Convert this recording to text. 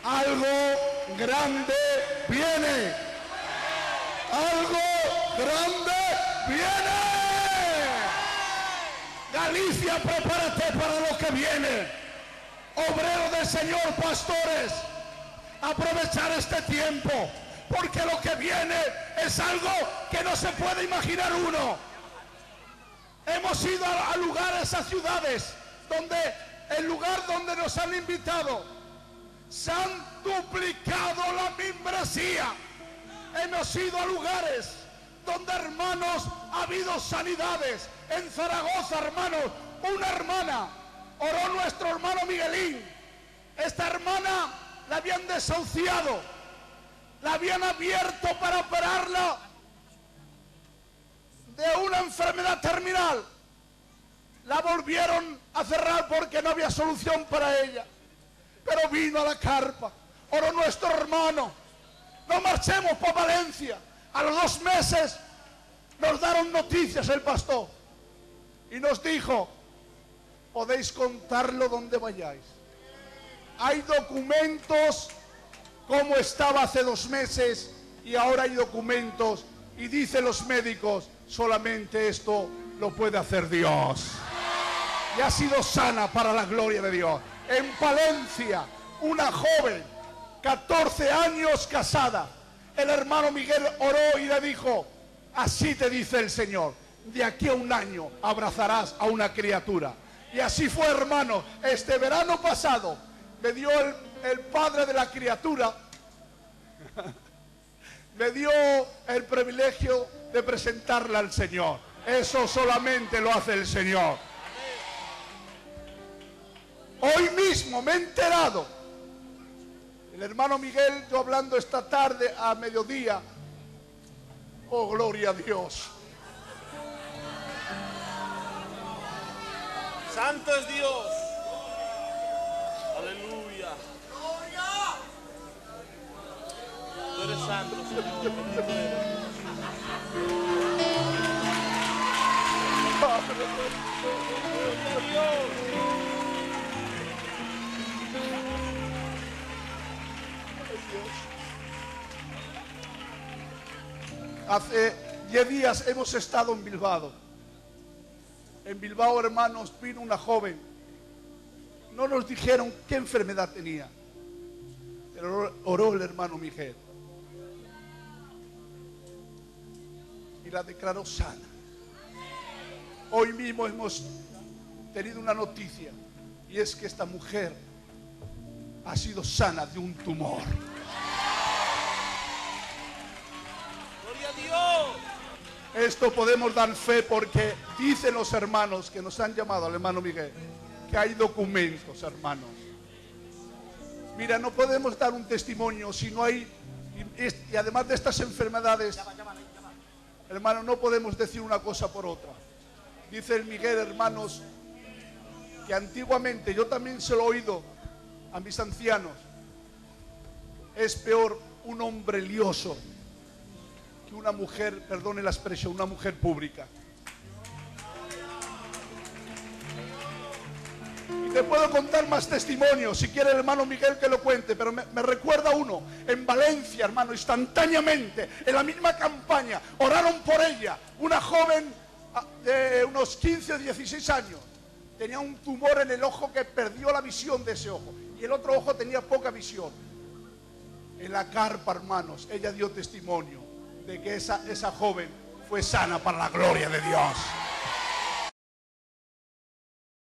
Algo grande viene. Algo grande viene. Galicia, prepárate para lo que viene. Obrero del Señor, pastores, aprovechar este tiempo, porque lo que viene es algo que no se puede imaginar uno. Hemos ido a lugares, a ciudades, donde el lugar donde nos han invitado se han duplicado la membresía. Hemos ido a lugares donde, hermanos, ha habido sanidades. En Zaragoza, hermanos, una hermana oró nuestro hermano Miguelín. Esta hermana la habían desahuciado, la habían abierto para operarla de una enfermedad terminal. La volvieron a cerrar porque no había solución para ella. Pero vino a la carpa, oró nuestro hermano. No marchemos por Valencia. A los 2 meses nos dieron noticias el pastor y nos dijo: podéis contarlo donde vayáis. Hay documentos como estaba hace 2 meses y ahora hay documentos, y dicen los médicos: solamente esto lo puede hacer Dios. Y ha sido sana para la gloria de Dios. En Palencia, una joven, 14 años casada, el hermano Miguel oró y le dijo: así te dice el Señor, de aquí a 1 año abrazarás a una criatura. Y así fue, hermano. Este verano pasado me dio el padre de la criatura, me dio el privilegio de presentarla al Señor. Eso solamente lo hace el Señor. Hoy mismo me he enterado, el hermano Miguel, yo hablando esta tarde a mediodía, oh gloria a Dios. Santo es Dios. Aleluya. Tú eres santo, Señor. Bendito eres. Gloria a Dios. Hace 10 días hemos estado en Bilbao. En Bilbao, hermanos, vino una joven. No nos dijeron qué enfermedad tenía, pero oró el hermano Miguel y la declaró sana. Hoy mismo hemos tenido una noticia, y es que esta mujer ha sido sana de un tumor. Gloria a Dios. Esto podemos dar fe porque dicen los hermanos que nos han llamado al hermano Miguel que hay documentos, hermanos. Mira, no podemos dar un testimonio si no hay, y además de estas enfermedades, hermano, no podemos decir una cosa por otra. Dice el Miguel, hermanos, que antiguamente, yo también se lo he oído a mis ancianos, es peor un hombre lioso que una mujer, perdone la expresión, una mujer pública. Y te puedo contar más testimonios, si quiere el hermano Miguel que lo cuente, pero me recuerda uno, en Valencia, hermano, instantáneamente, en la misma campaña, oraron por ella, una joven de unos 15 o 16 años, tenía un tumor en el ojo que perdió la visión de ese ojo, y el otro ojo tenía poca visión. En la carpa, hermanos, ella dio testimonio de que esa joven fue sana para la gloria de Dios.